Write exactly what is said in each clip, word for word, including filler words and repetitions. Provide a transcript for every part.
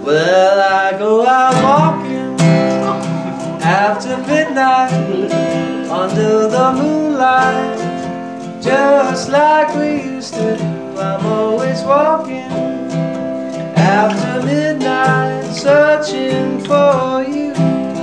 Well, I go out walking after midnight under the moonlight, just like we used to do. I'm always walking after midnight, searching for you.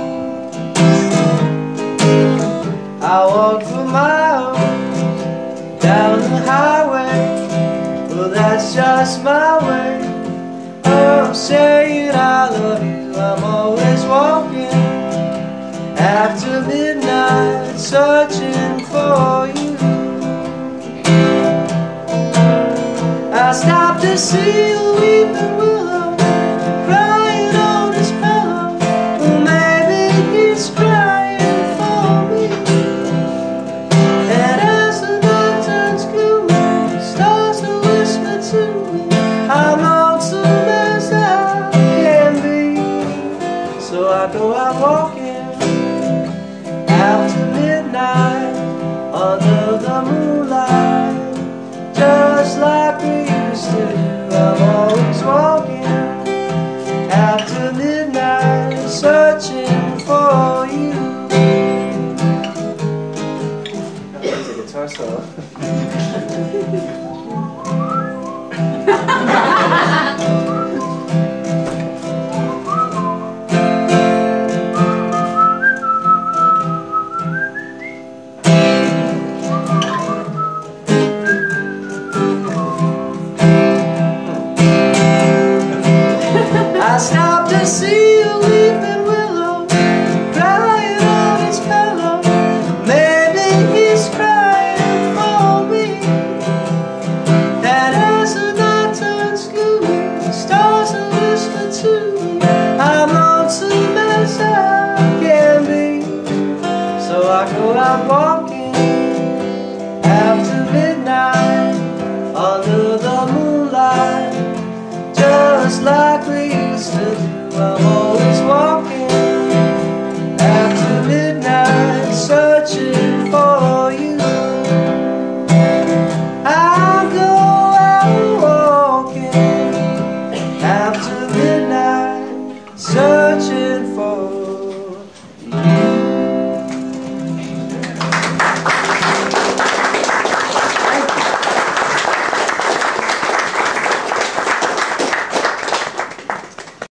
I walk for miles down the highway, well, that's just my way of saying I love you. I'm always walking after midnight, searching for you. I stopped to see a weeping willow crying on his pillow. Well, maybe he's crying for me. And as the night turns gloomy, he starts to whisper to me, I'm lonesome as I can be. So I go out walking